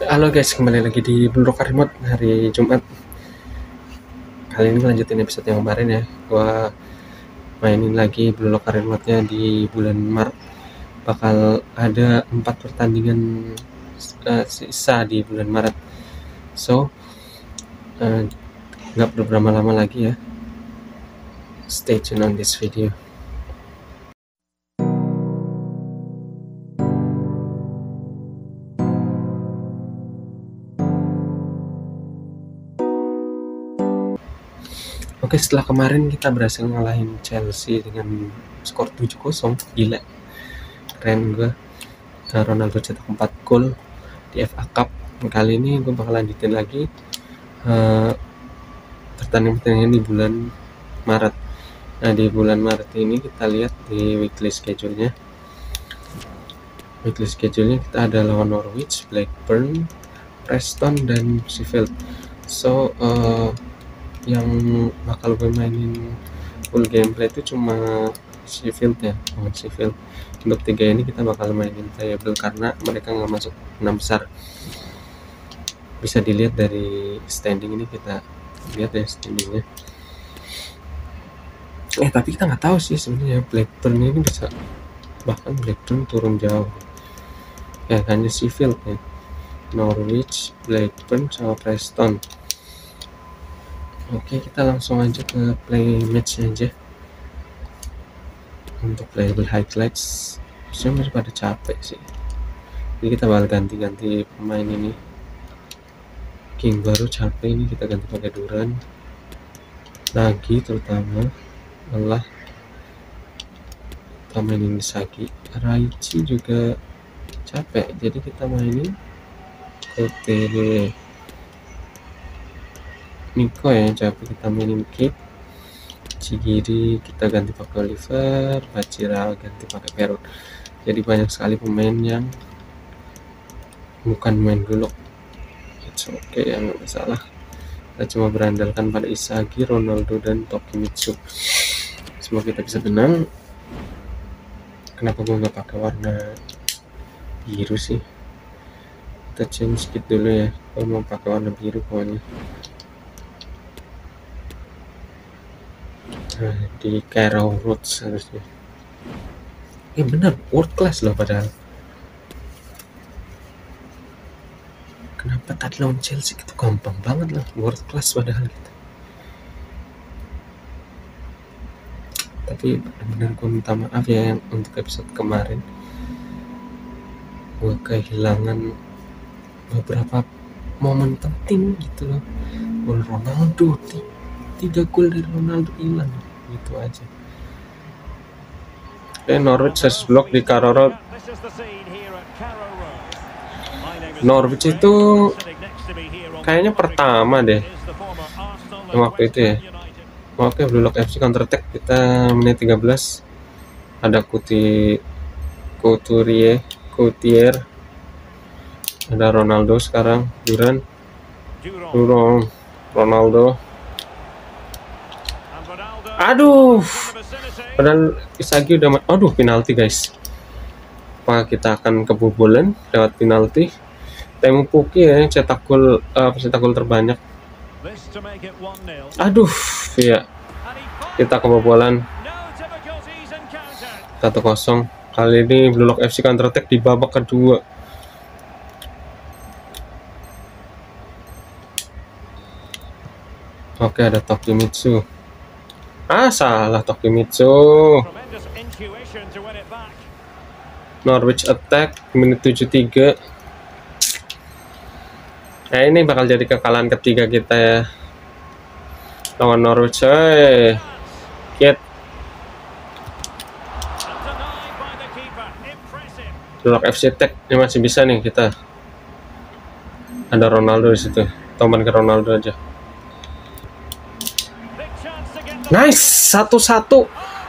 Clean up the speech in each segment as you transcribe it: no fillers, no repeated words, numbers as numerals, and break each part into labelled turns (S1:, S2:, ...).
S1: Halo guys, kembali lagi di Blue Rock Remote hari Jumat. Kali ini lanjutin episode yang kemarin ya. Gua mainin lagi Blue Rock Remote-nya di bulan Maret. Bakal ada 4 pertandingan sisa di bulan Maret. So, nggak perlu berlama-lama lagi ya. Stay tune on this video. Oke, setelah kemarin kita berhasil ngalahin Chelsea dengan skor 7-0. Gila, keren gue. Ronaldo cetak 4 gol di FA Cup. Kali ini gue bakal lanjutin lagi pertandingan di bulan Maret. Nah, di bulan Maret ini kita lihat di weekly schedule-nya. Weekly schedule-nya kita ada lawan Norwich, Blackburn, Preston, dan Sheffield. So, yang bakal gue mainin full gameplay itu cuma Sheffield ya, Sheffield. Untuk 3 ini kita bakal mainin playable karena mereka nggak masuk 6 besar. Bisa dilihat dari standing ini, kita lihat ya standingnya. Tapi kita nggak tahu sih sebenarnya Blackburn ini bisa, bahkan Blackburn turun jauh. Ya hanya Sheffield ya, Norwich, Blackburn, sama Preston. Oke, kita langsung aja ke play match aja. Untuk playable highlights, saya masih pada capek sih. Jadi kita bakal ganti-ganti pemain ini. King baru capek ini, kita ganti pakai Duran. Lagi terutama malah kita mainin Sagi. Raichi juga capek, jadi kita mainin Kote Niko ya, capek kita mainin Kip. Cigiri kita ganti pakai Oliver, Bacira ganti pakai Perut. Jadi banyak sekali pemain yang bukan main dulu. It's okay ya, nggak masalah. Kita cuma berandalkan pada Isagi, Ronaldo, dan Tokimitsu. Semoga kita bisa menang. Kenapa gue nggak pakai warna biru sih? Kita change kit dulu ya. Gue mau pakai warna biru pokoknya. Nah, di Carrow Road harusnya. Benar, world class loh padahal. Kenapa tadi lawan Chelsea itu gampang banget lah, world class padahal gitu. Tapi benar-benar gue minta maaf ya yang untuk episode kemarin gue kehilangan beberapa momen penting gitu loh. Gol Ronaldo, 3 gol dari Ronaldo hilang gitu aja. Norwich harus blok di Carrow Road. Norwich itu kayaknya pertama deh waktu itu ya. Oke, Blue Lock FC counter attack kita menit 13. Ada Coutier, ada Ronaldo sekarang, Duran, Ronaldo. Aduh, padahal Isagi udah, penalti guys. Apa kita akan kebobolan lewat penalti? Temu Puki ya, cetak gol terbanyak. Aduh, iya, kita kebobolan 1-0. Kali ini Blue Lock FC counter attack di babak kedua. Oke, ada Tokimitsu. Salah Tokimitsu. Norwich attack menit 73. Nah, ini bakal jadi kekalahan ketiga kita ya lawan Norwich. Kit Lock FC attack ini masih bisa nih kita. Ada Ronaldo di situ. Toman ke Ronaldo aja. Nice, 1-1.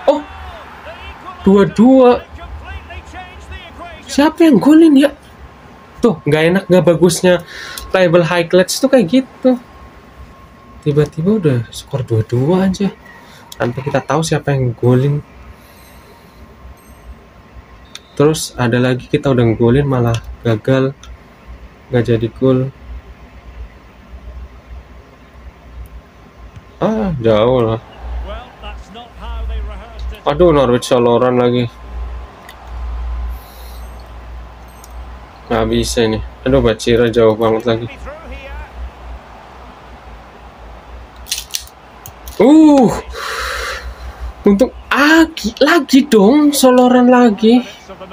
S1: 2-2. Siapa yang golin ya? Tuh, nggak enak, nggak bagusnya playable highlights tuh kayak gitu. Tiba-tiba udah skor 2-2 aja tanpa kita tahu siapa yang golin. Terus ada lagi kita udah ngegolin malah gagal. nggak jadi gol. Jauh lah. Aduh, Norwich soloran lagi. Nggak bisa ini. Aduh, Bacira jauh banget lagi. Untuk lagi dong, soloran lagi.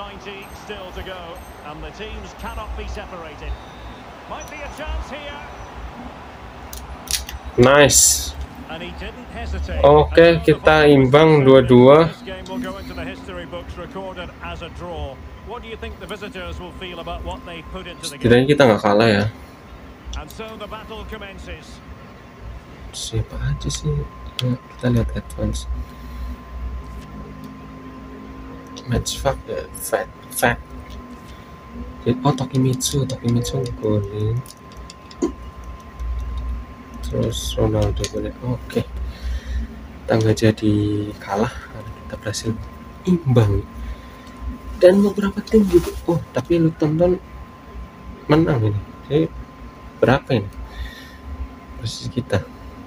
S1: Nice. Oke, kita imbang 2-2. Setidaknya kita nggak kalah ya. Siapa aja sih? Kita lihat advance. Match fact ya, fact. Oh, Tokimitsu golin. Terus Ronaldo golin. Oke. Kita nggak jadi kalah karena kita berhasil imbang. Dan beberapa tim juga. Oh, tapi Luton menang ini. Jadi berapa ini posisi kita?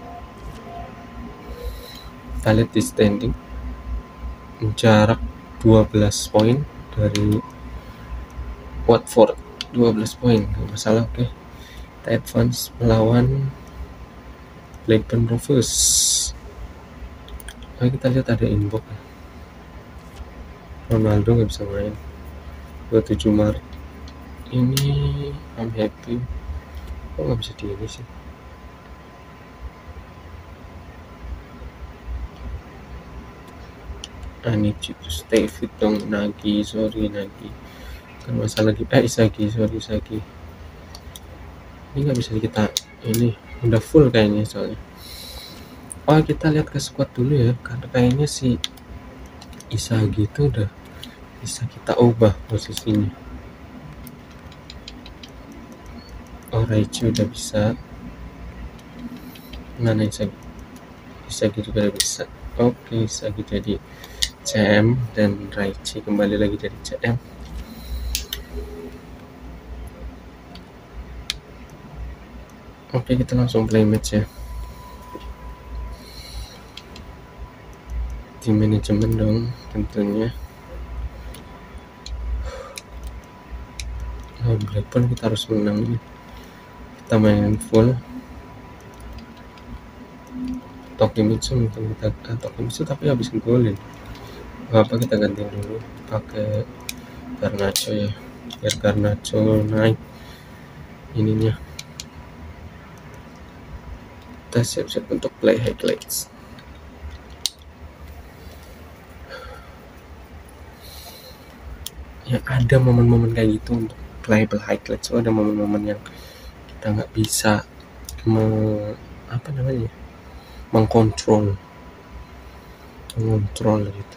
S1: Kita lihat di standing, jarak 12 poin dari Watford, 12 poin, nggak masalah. Oke. Kita advance melawan Blackburn Rovers. Nah, kita lihat ada inbox. Ronaldo nggak bisa main 27 Maret. Ini I'm happy. Kok nggak bisa di ini sih? I need you to stay fit dong, Nagi. Sorry Nagi, kan masalah lagi. Isagi, sorry Isagi. Ini nggak bisa kita ini, udah full kayaknya soalnya. Oh, kita lihat ke squad dulu ya, karena kayaknya si Isagi itu udah bisa kita ubah posisinya. Oh, Raichi udah bisa. Mana Isagi? Isagi juga udah bisa. Oke, Isagi jadi CM dan Raichi kembali lagi dari CM. Oke, kita langsung play match ya. Tim manajemen dong tentunya. Oh, Blackburn kita harus menang nih. Kita main full. Tokimitsu tapi habis ngegolin. Apa kita ganti dulu pakai Garnacho ya, biar Garnacho naik ininya. Kita siap-siap untuk play highlights. Ya, ada momen-momen kayak gitu untuk playable highlights. So, ada momen-momen yang kita nggak bisa mengontrol gitu.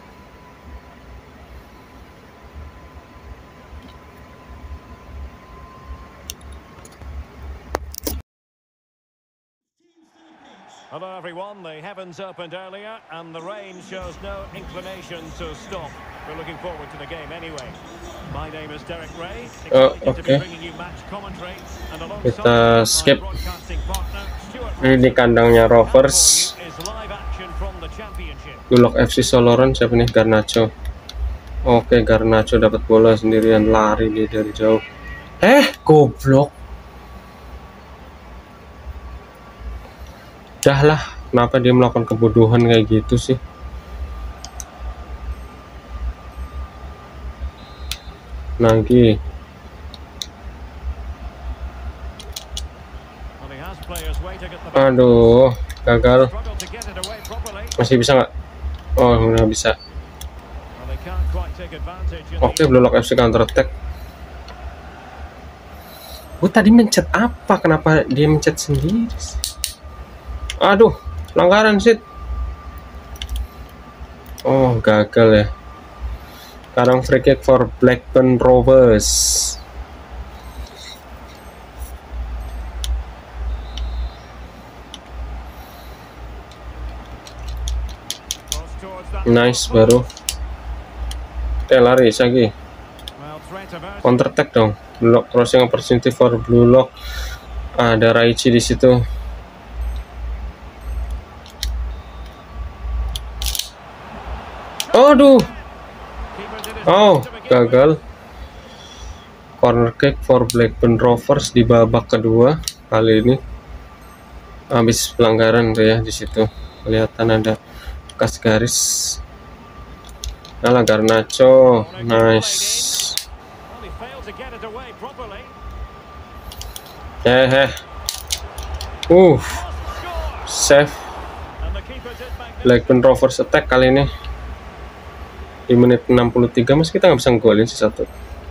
S2: Hello everyone, the heavens opened earlier and the rain shows no inclination to stop. We're looking forward to the game anyway. My name is Derek Ray. Excited to be bringing you match commentary and alongside
S1: kita skip. Ini di kandangnya Rovers. Bullock FC Soloran siapa nih? Garnacho. Oke, Garnacho dapat bola sendirian, lari dia dari jauh. Goblok. Dah lah, kenapa dia melakukan kebodohan kayak gitu sih? Nagi. Aduh, gagal. Masih bisa nggak? Oh, nggak bisa. Oke, Bullock FC counter attack. Gue tadi mencet apa? Kenapa dia mencet sendiri? Aduh, pelanggaran sih. Oh, gagal ya. Sekarang free kick for Blackburn Rovers. Nice baru. Lari lagi. Counter attack dong. Blue Lock crossing opportunity for Blue Lock. Ada Raichi di situ. Aduh. Oh, gagal. Corner kick for Blackburn Rovers di babak kedua kali ini. Habis pelanggaran tuh ya di situ. Kelihatan ada bekas garis. Alah, Garnacho, nice. Save. Blackburn Rovers attack kali ini. Di menit 63 masih kita nggak bisa ngegolin sih satu.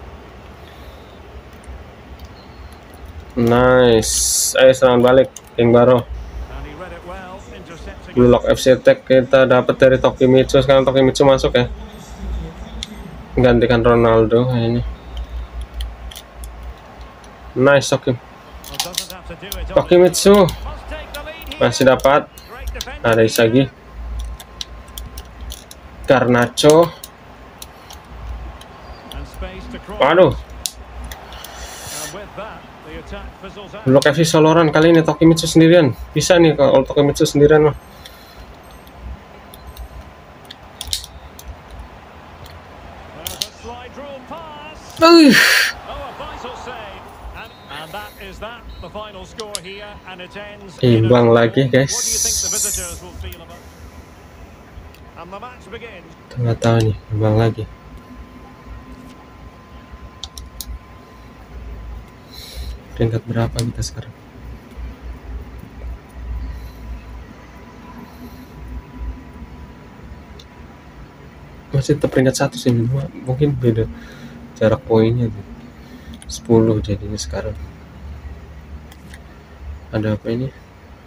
S1: Nice. Ayo serangan balik King Baro. Blue Lock FC attack kita dapat dari Tokimitsu. Sekarang Tokimitsu masuk ya, gantikan Ronaldo kayaknya. Nice Tokimitsu masih dapat. Ada Isagi, Garnacho. Waduh, Blue Lock FC soloran kali ini. Tokimitsu sendirian bisa nih kalau Tokimitsu sendirian mah. Imbang lagi guys. Nggak tahu nih, imbang lagi. Peringkat berapa kita sekarang? Masih tetap peringkat 1 sih, mungkin beda jarak poinnya tuh. 10 jadinya sekarang. Ada apa ini?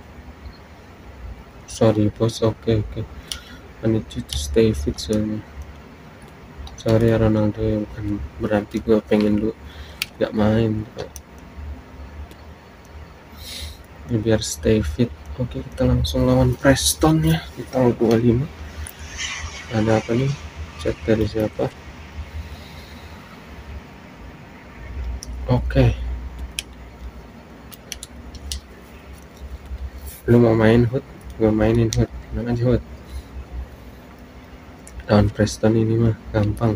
S1: Sorry bos, oke. I need you to stay fit soalnya. Sorry ya Ronaldo, bukan berarti gue pengen lu gak main. Ini biar stay fit. Oke, kita langsung lawan Preston ya di tanggal 25. Ada apa nih? Chat dari siapa? Oke. Lu mau main Hood? Gue mainin Hood. Tenang aja Hood. Lawan Preston ini mah gampang.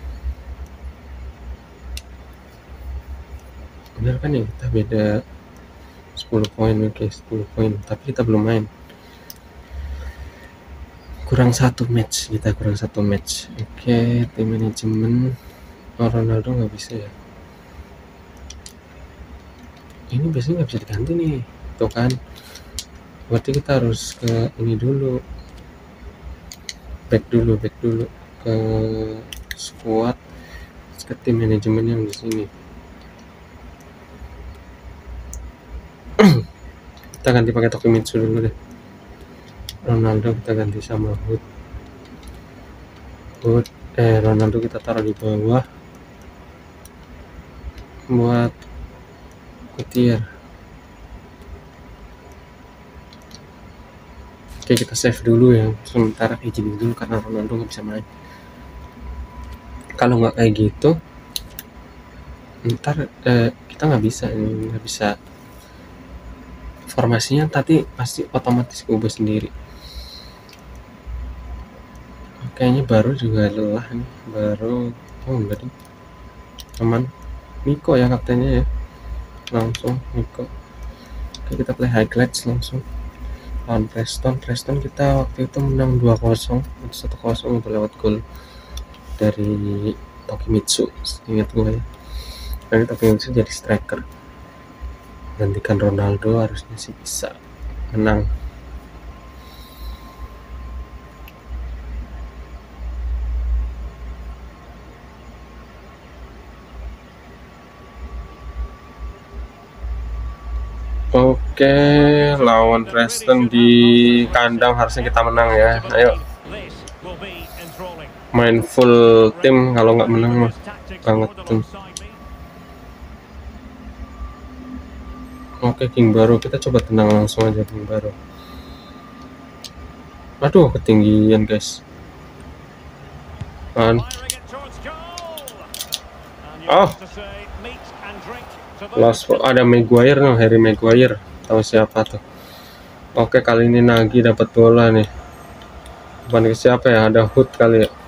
S1: Bener kan ya, kita beda 10 poin. Oke, 10 poin. Tapi kita belum main. Kurang satu match. Oke, tim manajemen. Ronaldo nggak bisa ya. Ini biasanya nggak bisa diganti nih. Tuh kan. Berarti kita harus ke ini dulu. Back dulu ke squad, ke tim manajemen yang di sini. Kita ganti pakai Tokimitsu dulu deh. Ronaldo kita ganti sama Hood. Ronaldo kita taruh di bawah buat Kutier. Oke, kita save dulu ya, sementara kayak gini dulu karena Ronaldo nggak bisa main. Kalau nggak kayak gitu, ntar kita nggak bisa formasinya, tapi pasti otomatis ubah sendiri. Kayaknya baru juga lelah nih, enggak deh, teman Nico ya kaptennya ya, langsung Nico. Oke, kita play highlights langsung. Lawan Preston kita waktu itu menang 2-0, 1-0 itu lewat gol dari Tokimitsu, ingat gue ya. Karena Tokimitsu jadi striker, gantikan Ronaldo, harusnya sih bisa menang. Oke, lawan Preston di kandang harusnya kita menang ya. Ayo, main full tim, kalau nggak menang mah banget tuh. Oke, King Baro, kita coba tenang langsung aja King Baro. Aduh, ketinggian guys. Oh, Ada Maguire no, Harry Maguire. Tahu siapa tuh? Oke, kali ini Nagy dapat bola nih. Bukan ke siapa ya? Ada Hood kali ya.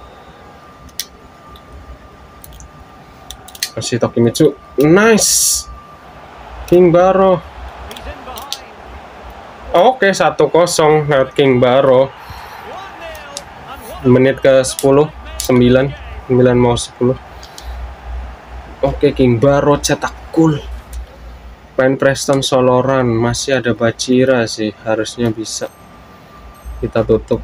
S1: Kasih Tokimitsu. Nice. King Baro. Oke, 1-0 lewat King Baro. Menit ke 10, 9 mau 10. Oke, King Baro cetak gol. Main Preston Soloran, masih ada Bacira sih, harusnya bisa kita tutup.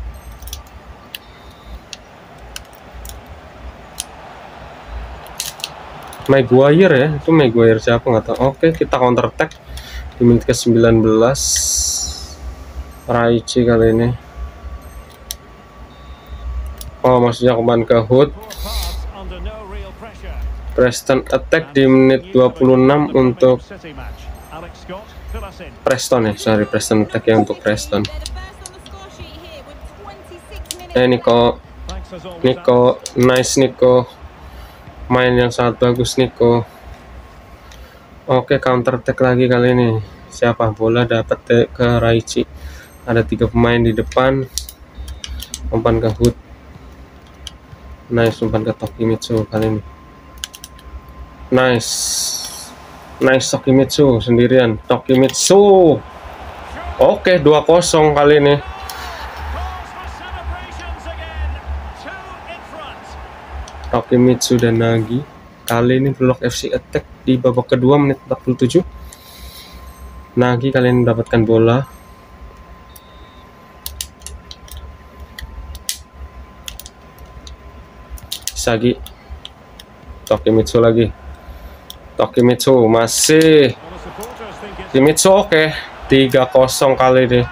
S1: Maguire ya, itu Maguire siapa nggak tahu. Oke, kita counter attack di menit ke 19. Raichi kali ini. Oh, maksudnya kembali ke Hood. Preston attack di menit 26 untuk Preston ya, sorry, Preston attack ya untuk Preston. Nico, nice Nico, main yang sangat bagus Nico. Oke, counter attack lagi kali ini. Siapa? Bola dapat ke Raichi. Ada 3 pemain di depan. Umpan ke Hood. Nice, umpan ke Tokimitsu kali ini. Nice Tokimitsu sendirian. Tokimitsu. Oke, 2-0 kali ini. Tokimitsu dan Nagy. Kali ini Blok FC attack di babak kedua menit 47. Nagy kali ini mendapatkan bola. Sagi. Tokimitsu lagi. Tokimitsu masih. Tokimitsu oke. 3-0 kali ini.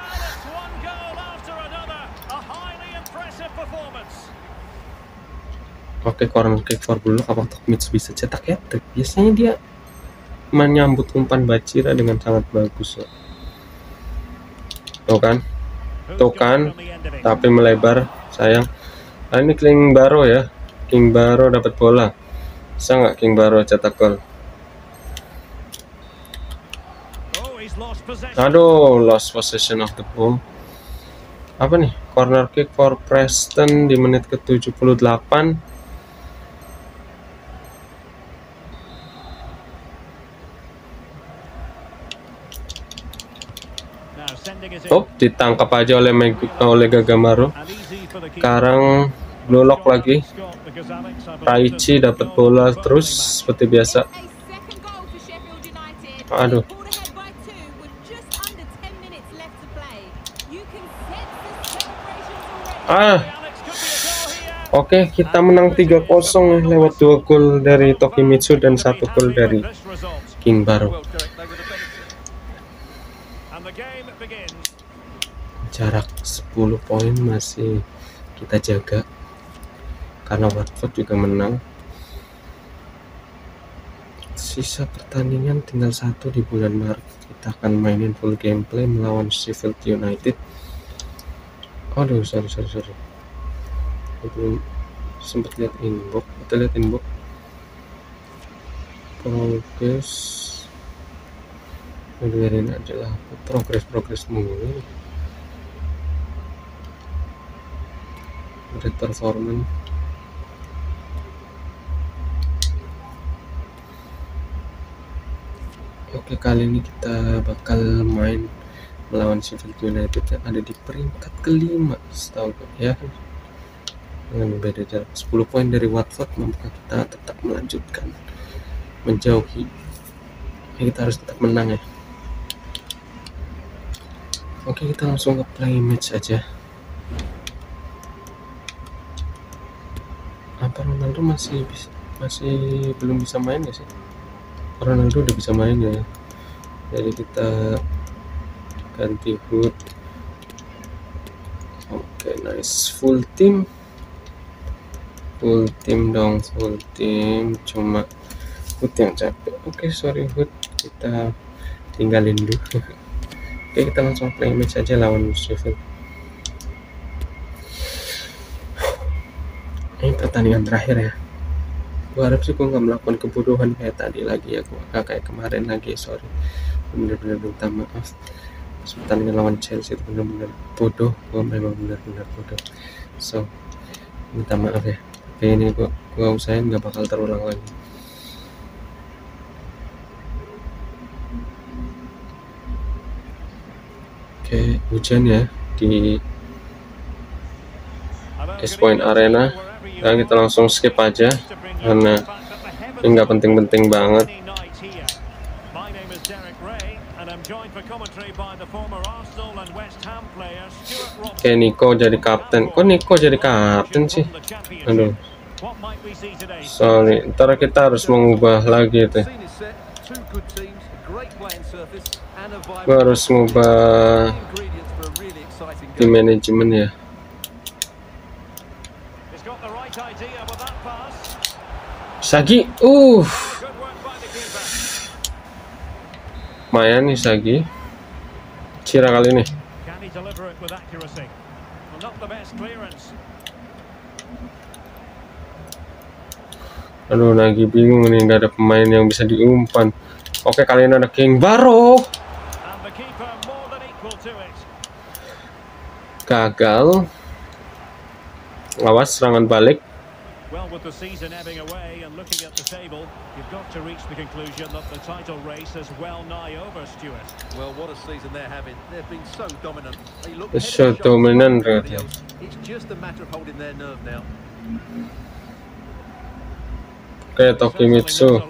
S1: Oke, corner kick for Bulldog. Apa Tokimitsu bisa cetak hat-trick? Biasanya dia menyambut umpan Bacira dengan sangat bagus. Tuh kan, tapi melebar, sayang. Nah, ini King Baro ya. King Baro dapat bola. Bisa nggak King Baro cetak gol? Aduh, lost possession of the ball. Apa nih? Corner kick for Preston di menit ke 78. Oh, ditangkap aja oleh Gagamaro. Sekarang blue lock lagi. Raichi dapat bola terus seperti biasa. Aduh. Oke, kita menang 3-0 lewat 2 gol dari Tokimitsu dan 1 gol dari King Baro. Jarak 10 poin masih kita jaga karena Watford juga menang. Sisa pertandingan tinggal 1 di bulan Maret. Kita akan mainin full gameplay melawan Sheffield United. Aduh, sorry. Belum sempat lihat inbox. Kita lihat inbox. Progress. Biarin aja lah. Progress mulu. Red performance. Oke, kali ini kita bakal main melawan Sheffield United yang ada di peringkat kelima setahu ya kan, dengan beda jarak 10 poin dari Watford. Mampukah kita tetap melanjutkan menjauhi? Kita harus tetap menang ya. Oke, kita langsung ke play match aja. Apa Ronaldo masih belum bisa main ya sih? Ronaldo udah bisa main ya. Jadi kita ganti Hood. Oke, nice. Full team dong, full team. Cuma Hood yang capek. Oke, sorry Hood, kita tinggalin dulu. Oke, kita langsung play match aja lawan Sheffield. Ini pertandingan terakhir ya. Gue harap sih gue nggak melakukan kebodohan kayak tadi lagi ya, gue kayak kemarin lagi, sorry, bener-bener minta maaf. Pertandingan lawan Chelsea itu bener-bener bodoh, gue memang bener-bener bodoh, so minta maaf ya. Tapi ini gue usahain nggak bakal terulang lagi. Oke, hujan ya di East Point Arena. Nah, kita langsung skip aja karena ini nggak penting-penting banget. Oke, Nico jadi kapten. Kok Nico jadi kapten sih? Aduh, sorry, ntar kita harus mengubah lagi tuh. Gue harus ngubah tim manajemen ya. Sagi, lumayan nih Sagi. Cira kali ini. Aduh, lagi bingung nih, nggak ada pemain yang bisa diumpan. Oke, kali ini ada King Baro. Gagal. Awas serangan balik.
S2: Well, with the season ebbing away and looking at the table, you've got to reach the conclusion that the title race is well nigh over, Stuart. Well, what a season they're having. They've been so dominant. They look
S1: so dominant.
S2: It's just a matter of holding their nerve now.
S1: Oke, Tokimitsu.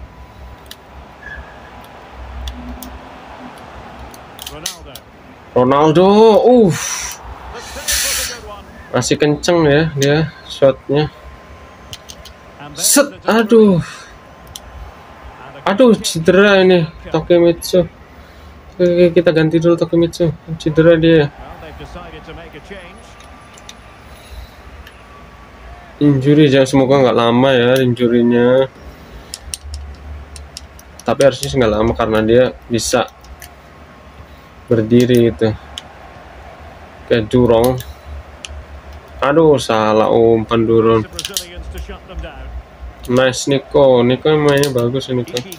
S1: Ronaldo. Masih kenceng ya dia shotnya. Set, aduh, cedera ini Tokimitsu. Oke, kita ganti dulu Tokimitsu, cedera dia. Injury, jangan, semoga nggak lama ya injurinya. Tapi harusnya nggak lama karena dia bisa berdiri gitu. Kayak Durong. Aduh, salah umpan Durong. Nice Nico mainnya bagus ini kan.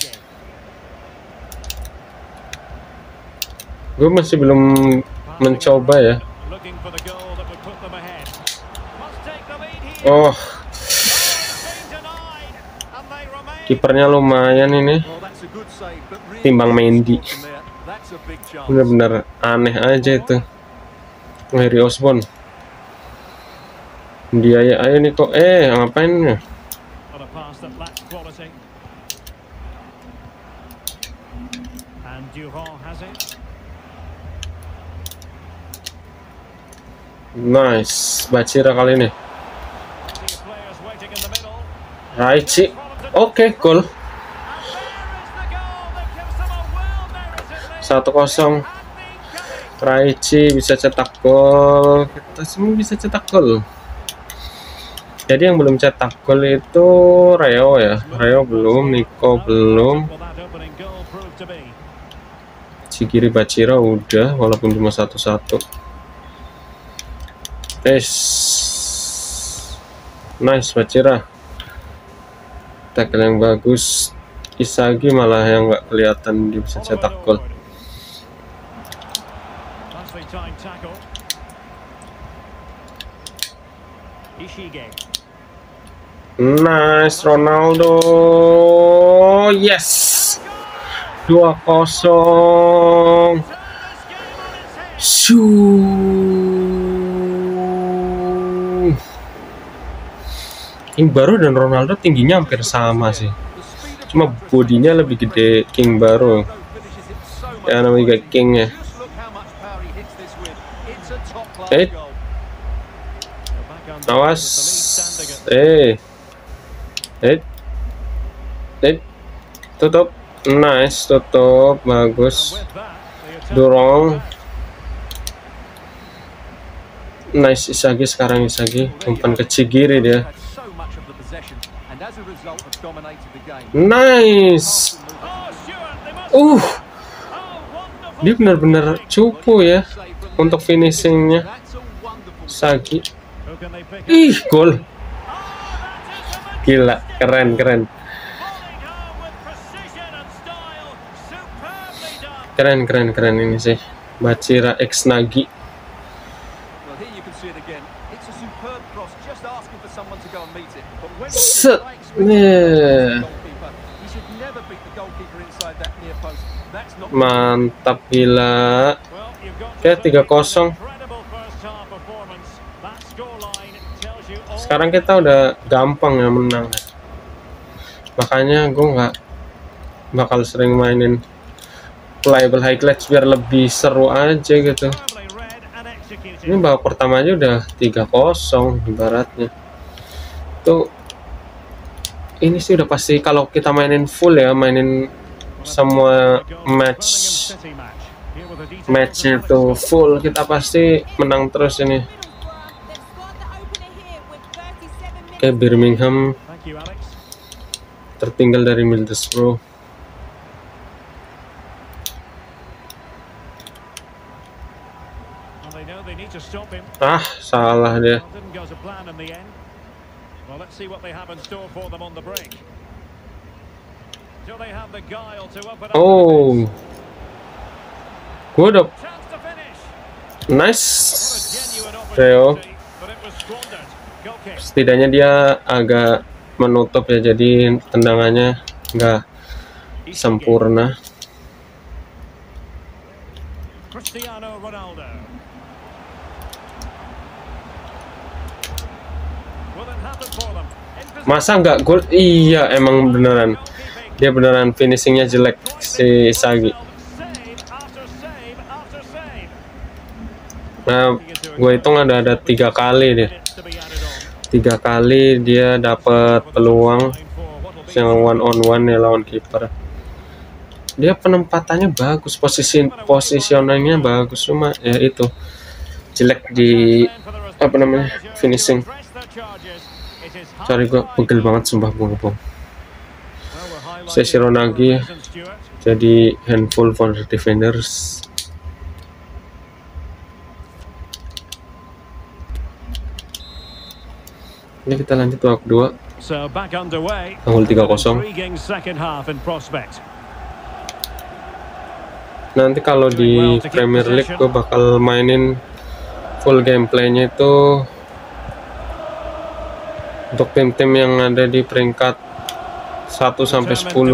S1: Gue masih belum mencoba ya. Oh, kipernya lumayan ini. Timbang Mendy. Bener-bener aneh aja itu. Harry Osborn. Dia ya, ayo Nico. Ngapain ya? Nice, Bacira kali ini. Raichi, oke, gol. 1-0. Raichi bisa cetak gol. Kita semua bisa cetak gol. Jadi yang belum cetak gol itu Reo ya. Reo belum, Nico belum. Chigiri Bachira udah, walaupun cuma 1-1. Nice Bachira. Tackle yang bagus. Isagi malah yang nggak kelihatan dia bisa cetak gol. Nice Ronaldo. Yes. 2-0. King Baro dan Ronaldo tingginya hampir sama sih. Cuma bodinya lebih gede King Baro. Ya namanya juga King ya. Awas. Tutup. Nice, tutup, bagus. Dorong. Nice Isagi sekarang, Isagi umpan ke Chigiri dia. Nice. Dia benar-benar cupu ya untuk finishingnya. Sagi. Gol. Gila, keren. Keren ini sih. Bachira X Nagy. Set. Mantap gila. Oke, 3-0. Sekarang kita udah gampang ya menang. Makanya gue nggak bakal sering mainin playable highlights biar lebih seru aja gitu. Ini babak pertama aja udah 3-0 ibaratnya. Tuh ini sih udah pasti kalau kita mainin full ya, mainin semua matchnya tuh full, kita pasti menang terus ini. Kayak Birmingham tertinggal dari Middlesbrough. Ah, salah dia. Oh, gue udah nice, Theo. Setidaknya dia agak menutup ya, jadi tendangannya nggak sempurna. Masa nggak gol? Iya, emang beneran. Dia beneran finishingnya jelek si Sagi. Nah, gue hitung ada 3 kali deh. 3 kali dia dapat peluang yang one on one ya lawan kiper. Dia penempatannya bagus, positioningnya bagus, cuma ya itu jelek di apa namanya finishing. Sorry, gue pegel banget sumpah bung. Sesi Ronagi jadi handful for the defenders. Ini kita lanjut babak 2. Unggul 3-0. Nanti kalau di Premier League gue bakal mainin full gameplaynya itu untuk tim-tim yang ada di peringkat 1-10.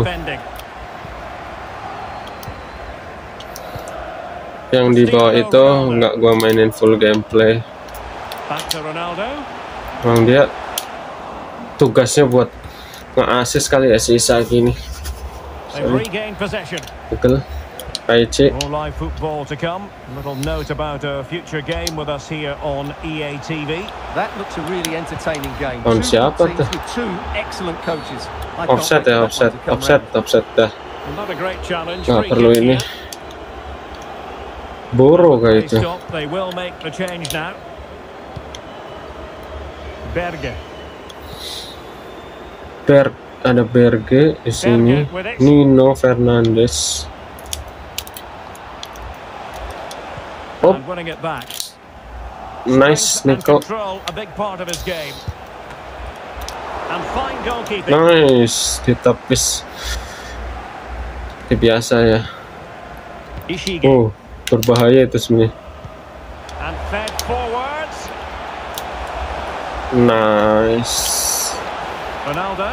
S1: Yang di bawah itu nggak gue mainin full gameplay. Emang dia tugasnya buat nge-assist kali ya sisa gini. Betul. Aichi.
S2: More live football to come. A little note about a future game with us here on EA TV.
S3: That looks a really entertaining game.
S1: On siapa tuh?
S3: Two excellent coaches.
S1: Offset ya, offset dah.
S2: Not a great challenge.
S1: Nggak perlu ini. Boro kayak itu.
S2: They will make the change now. Berge.
S1: Ada Berge di sini. Nino Fernandes. Oh, nice, Nico. Nice, ditepis. Itu biasa ya. Oh, berbahaya itu sebenarnya. Nice.
S2: Ronaldo.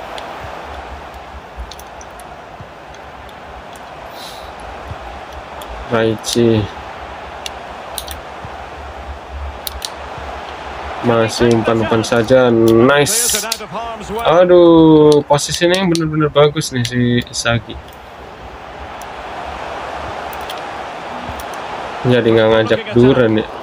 S1: Raichi. Masih umpan-umpan saja. Nice. Aduh, posisinya yang bener-bener bagus nih si Isagi. Jadi nggak ngajak duran ya.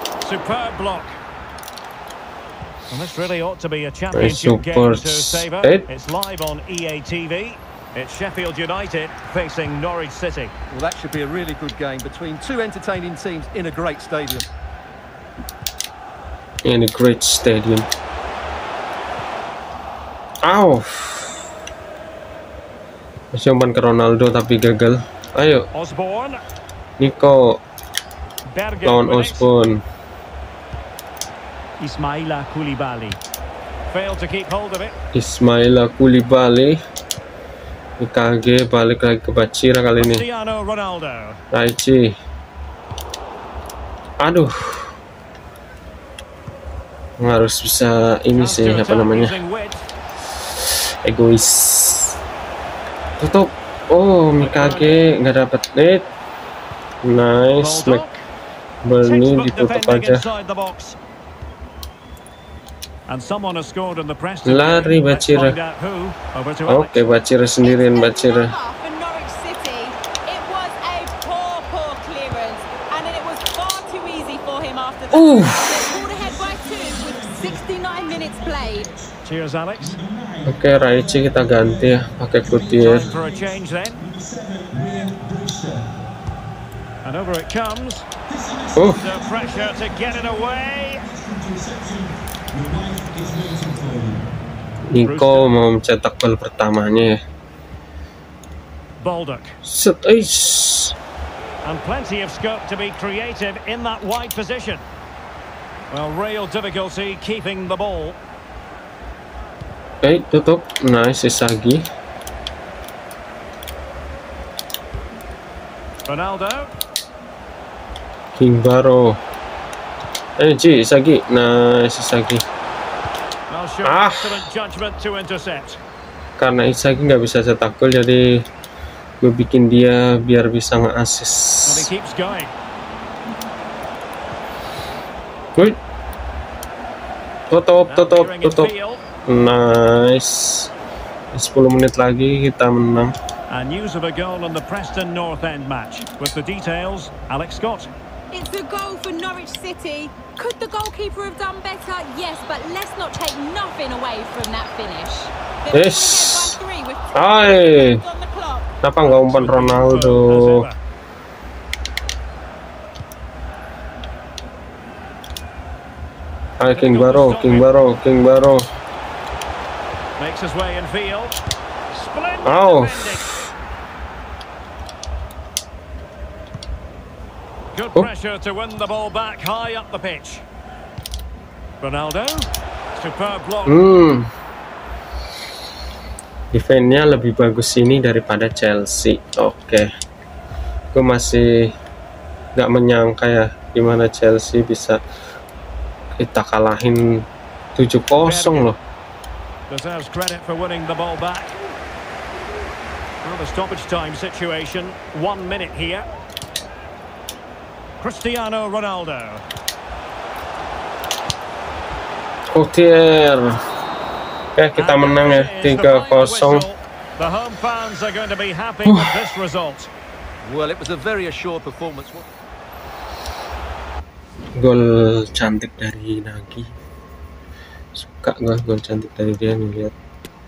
S1: Support.
S2: It's live on EA TV. It's Sheffield United facing Norwich City.
S3: Well, that should be a really good game between two entertaining teams in a great stadium.
S1: In a great stadium. Aw. Masih umpan ke Ronaldo tapi gagal. Ayo. Nico. Lawan Osborne.
S2: Ismaila Koulibaly. failed to keep hold of it.
S1: Ismaila Koulibaly. Mikage balik lagi ke Bachira kali ini.
S2: Cristiano Ronaldo.
S1: Raichi. Aduh. Harus bisa ini sih, apa namanya, egois. Tutup. Oh, Mikage nggak dapat net. Nice. Bernie ditutup aja. Lari Bachira. Oke, Bachira sendirian. Bachira.
S2: Cheers, Alex.
S1: Oke, Raichi kita ganti ya, pakai Coutier.
S2: And over it comes. The pressure to get it away.
S1: Nico mau mencetak gol pertamanya ya.
S2: Baldock. And plenty of scope to be creative in that wide position. Well, real difficulty keeping the ball.
S1: Oke, tutup. Nice, Isagi.
S2: Ronaldo.
S1: King Baro. Isagi. Nice, Isagi. Karena Isagi nggak bisa cetak gol, jadi gue bikin dia biar bisa nge-assist. Tutup. Nice. 10 menit lagi kita menang.
S2: And news of a goal in the Preston North End match. With the details, Alex Scott.
S4: It's a goal for Norwich City. Could the goalkeeper have done better? Yes, but let's not take nothing away from that finish.
S1: Yes. Hai. Kenapa nggak umpan Ronaldo? Hai, King Baro.
S2: Makes his way in field. Splendid defending. Good pressure to win the ball back high up the pitch. Ronaldo, superb block.
S1: Defense-nya lebih bagus ini daripada Chelsea. Oke. Gue masih nggak menyangka ya gimana Chelsea bisa kita kalahin 7-0 loh.
S2: Deserves credit for winning the ball back. Well, the stoppage time situation, 1 minute here. Cristiano Ronaldo.
S1: Coutier. Oke, kita menang ya 3-0.
S2: The home fans are going to be happy with this result.
S3: Well, it was a very assured performance.
S1: Gol cantik dari Nagy. Suka gue gol cantik dari dia nih, lihat.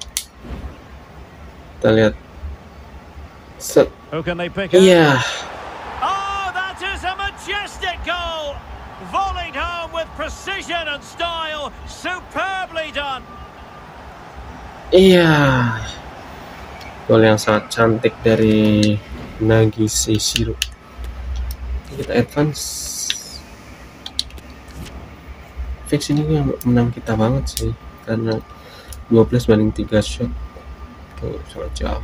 S1: Kita lihat. Set. Iya.
S2: Oh, that is a majestic goal. Volleyed home with precision and style. Superbly done.
S1: Iya. Gol yang sangat cantik dari Nagy Seishiro. Kita advance. Fix ini yang menang kita banget sih, karena 12-3 shot. Tuh, sangat jauh.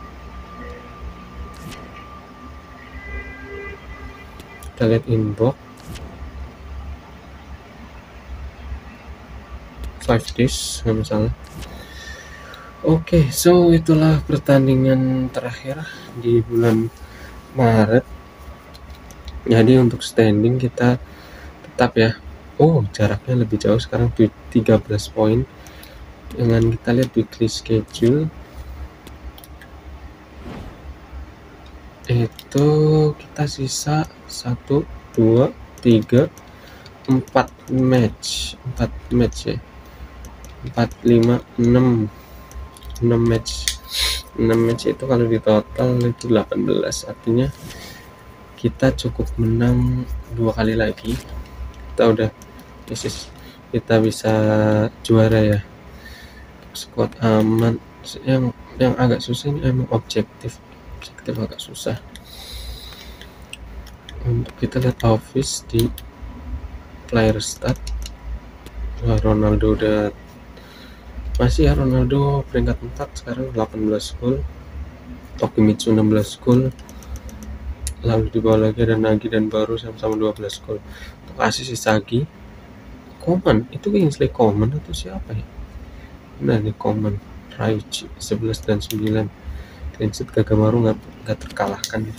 S1: Kita lihat inbox 5 days misalnya. Oke, so itulah pertandingan terakhir di bulan Maret. Jadi untuk standing kita tetap ya. Oh, jaraknya lebih jauh sekarang, 13 poin. Dengan kita lihat weekly schedule, itu kita sisa 1, 2, 3, 4 match ya. 4, 5, 6 match itu kalau di total itu 18, artinya kita cukup menang 2 kali lagi, kita bisa juara ya. Squad aman. Yang agak susah ini emang objektif agak susah. Untuk kita lihat office di player stat, Ronaldo udah Masih ya, Ronaldo peringkat 4 sekarang 18 gol, Tokimitsu 16 gol, lalu di bawah lagi ada Nagi dan Baru sama-sama 12 gol. Untuk asis Isagi, Coman, itu Kingsley Coman atau siapa ya? Nah ini Coman, Raichi 11 dan 9, clean sheet Kagamaru nggak terkalahkan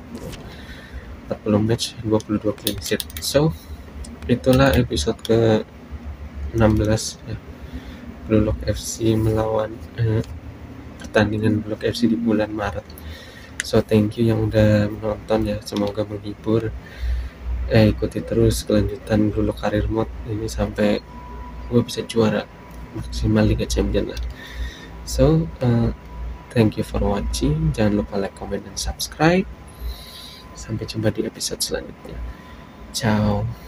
S1: 40 match 22 clean sheet. So itulah episode ke 16 ya, Blue Lock FC melawan pertandingan Blue Lock FC di bulan Maret. So thank you yang udah menonton ya, semoga menghibur. Ikuti terus kelanjutan Blue Lock Career Mode ini sampai gue bisa juara maksimal Liga Champion lah. So thank you for watching, jangan lupa like, comment, dan subscribe. Sampai jumpa di episode selanjutnya. Ciao.